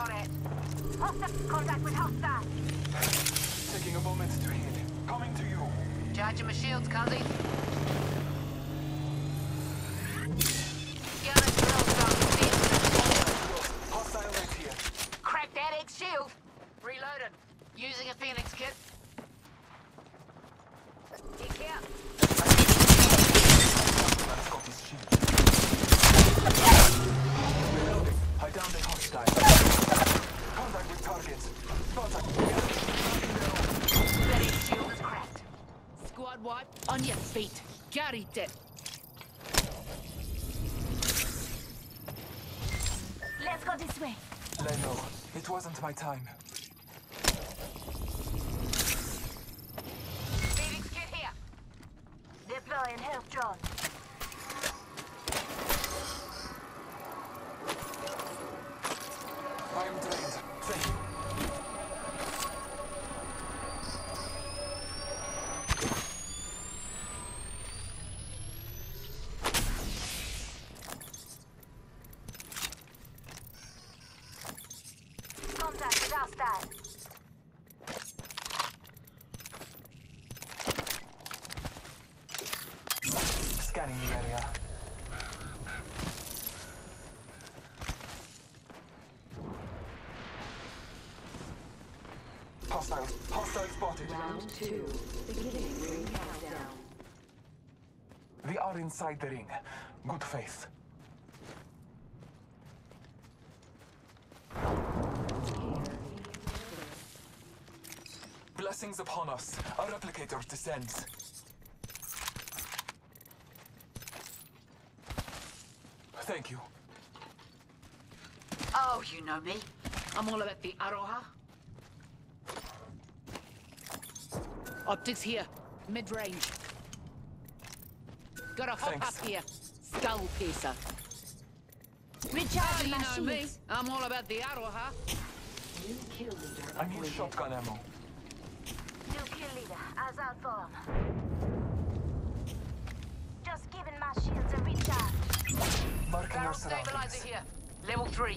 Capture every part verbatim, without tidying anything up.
shot at. Hostile. Contact with hostile. Taking a moment to heal. Coming to you. Charging my shields, Cuzzy. Gunner drill zone. Hostile right here. Crack that X shield. Reloading. Using a Phoenix kit. Kick out. Let's got his shield. Reloading. I downed a hostile. Contact with targets. Contact. That X shield is cracked. Squad wipe. On your feet. Carry it. Let's go this way. Leno, it wasn't my time. Phoenix kit here. Deploying health drone. I am drained. Thank you. Contact with hostile. Scanning the area. Hostile. Hostile spotted. Round two. Beginning ring countdown. We are inside the ring. Good faith. Blessings upon us. Our replicator descends. Thank you. Oh, you know me. I'm all about the Aroha. Optics here. Mid-range. Got a hop Thanks. up here. Skull piercer. Recharging You my know me. shields. I'm all about the Aroha. New kill leader I need upgraded. shotgun ammo. New kill leader, as out form. Just giving my shields a recharge. Marking Barrel your stabilizer surroundings. here. Level three.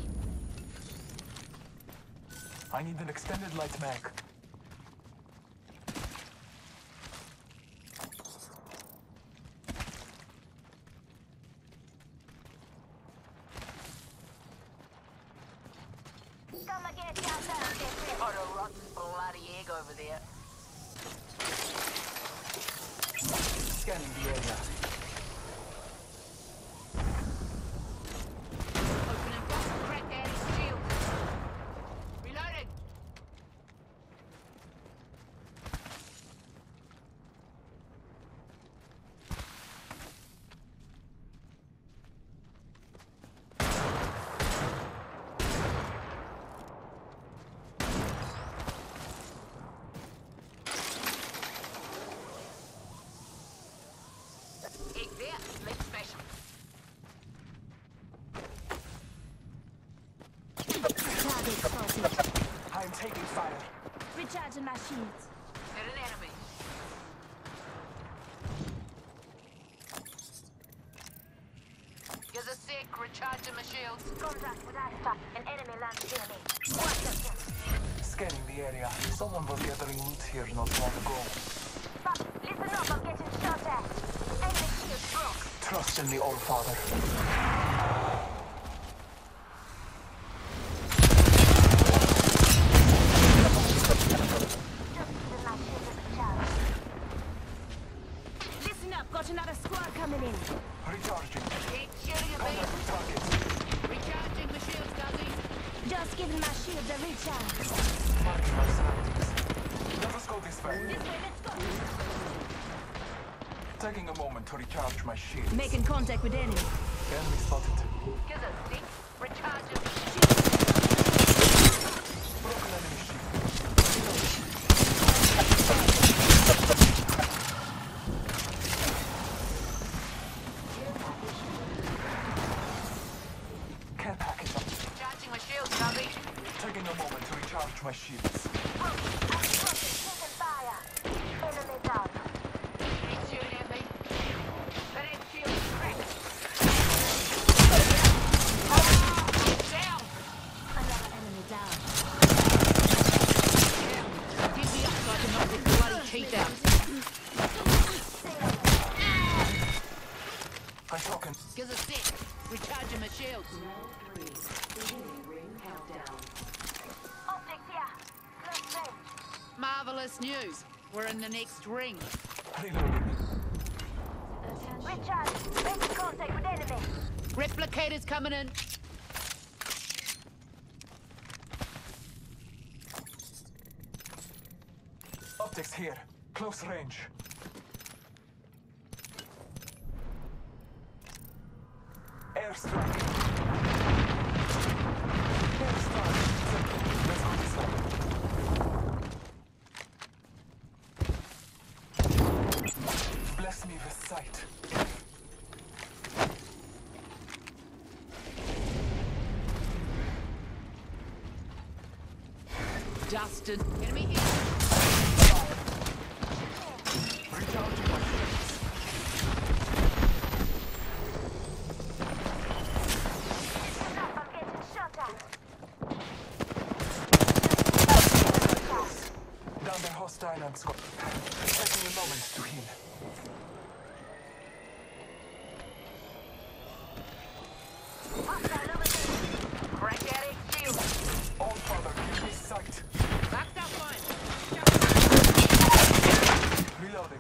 I need an extended light mag. Come and get yourself, get ready. Got a rotten bloody egg over there. Scanning the area. Opening box, crack Daddy's shield. Reloading. Egg there. Let's smash 'em. Target spotted. I am taking fire. Recharging my shields. Hit an enemy. Gives a sec, recharging my shields. Contact with Alpha. An enemy lands near me. Watch yourself. Scanning the area. Someone was gathering loot here not long ago. Fuck, listen up, I'm getting shot at. Enemy shield broke. Trust in the All-Father. Just giving my shields a recharge. Listen up, got another squad coming in. Recharging. Keep shooting at Contact me. with targets. Recharging my shields, Guzzy. Just giving my shields a recharge. Marking our surroundings. Let us go this way. This way, let's go. Taking a moment to recharge my shield. Making contact with enemy. Enemy spotted. Gives a sec, recharging. Broken enemy shield. Care package up. Recharging my shields, Guzzy. Taking a moment to recharge my shields. Taking fire. Enemy down. Keep shooting at me. That egg shield is cracked. Oh, down. Another enemy down. this news? We're in the next ring. Reloading. Richard, making contact with enemy. Replicators coming in. Optics here. Close range. Airstrike. Airstrike. Let's go this way. Bless me with sight. Dustin. Enemy here. Recharging my shields. Enough, I'm getting shot at. Down the hostile and squad. Taking a moment to heal. Hostile over there. Crack at it. Shield. All father, give me sight. Backed up line. Reloading.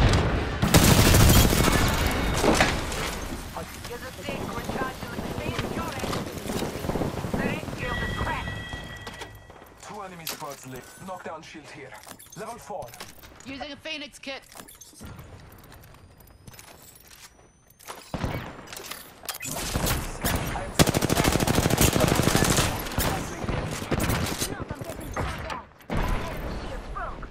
Here's a stick. We're charging with the same shot at. That shield is cracked. Two enemy squads live. Knockdown shield here. Level four. Using a Phoenix kit. I'm Enough, I'm getting shot at. Enemy shield broke.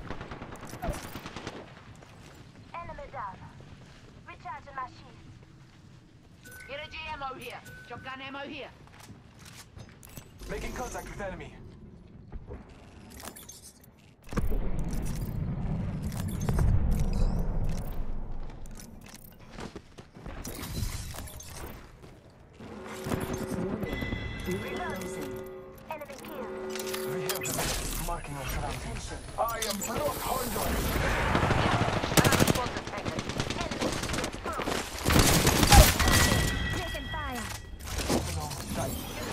Enemy down. Recharging my shield. Energy ammo here. Shotgun ammo here. making contact with enemy. Enemy killed. We have the men marking our surroundings. I am block hunter. Taking fire. No sight.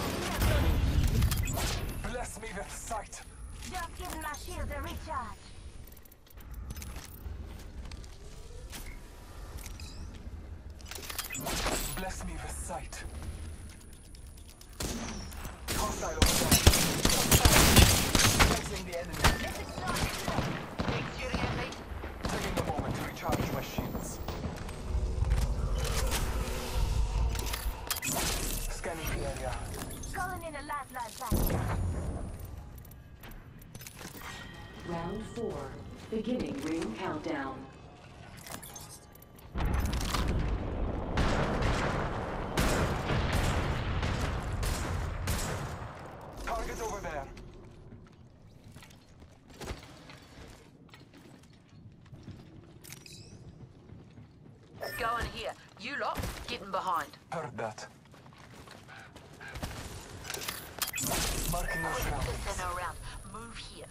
Bless me with sight. Just giving my shield a recharge. Bless me with sight. Hostile over there. Facing the enemy. Big shooting at me. Taking a moment to recharge my shields. Scanning the area. Calling in a lifeline back. Round four. Beginning ring countdown. Target over there. Going here. You lot, getting behind. Heard that. Marking our surroundings. Turn around. Move here.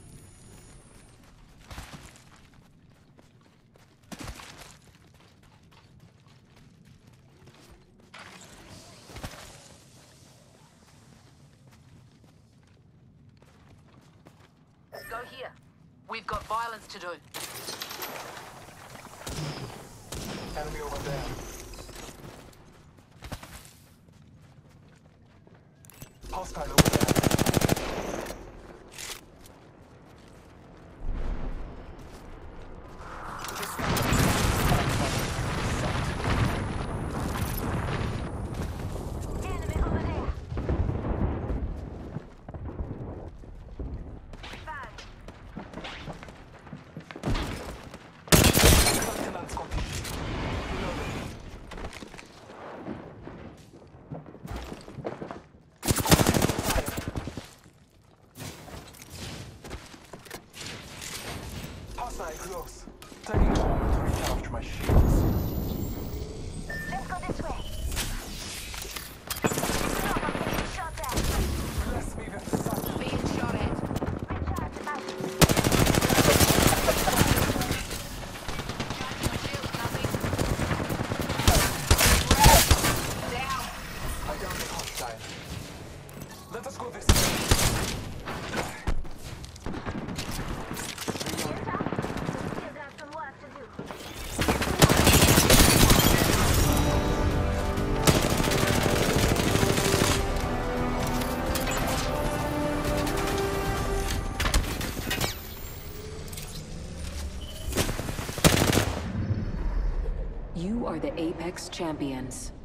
Go here. We've got violence to do. Enemy over there. Hostile over there. Enemy over there. Bad. Lieutenant Scottish. Reloading. Hostile close. Taking a moment to recharge my shields. Let's go this way. Stop, I'm getting shot at. Bless me with sight. Being shot at. Recharge my shield. My shield's nothing. Down. I downed the hostile. Let us go this way. Reloading. You are the Apex Champions.